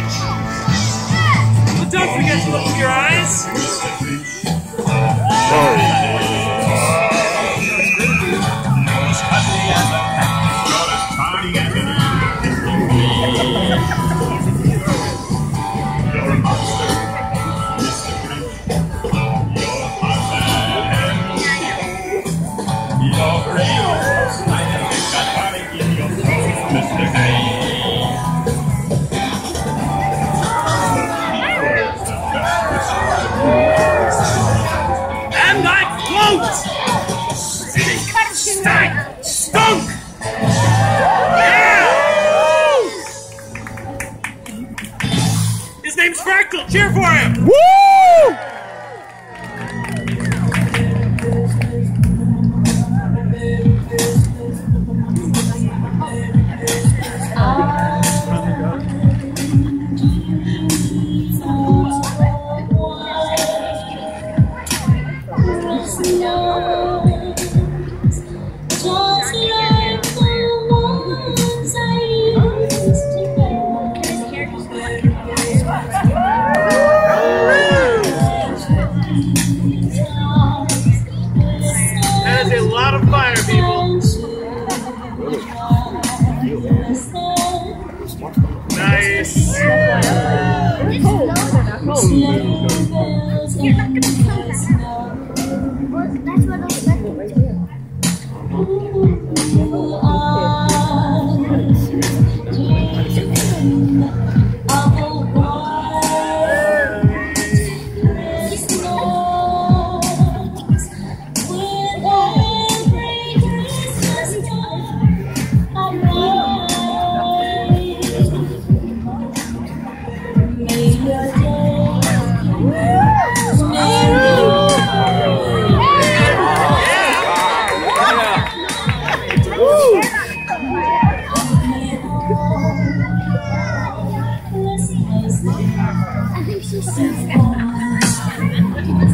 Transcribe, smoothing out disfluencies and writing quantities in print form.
But don't forget to look with your eyes. And I float! Stunk! Yeah! His name's Fractal. Cheer for him! Woo! That is a lot of fire, people. Nice. I think she's so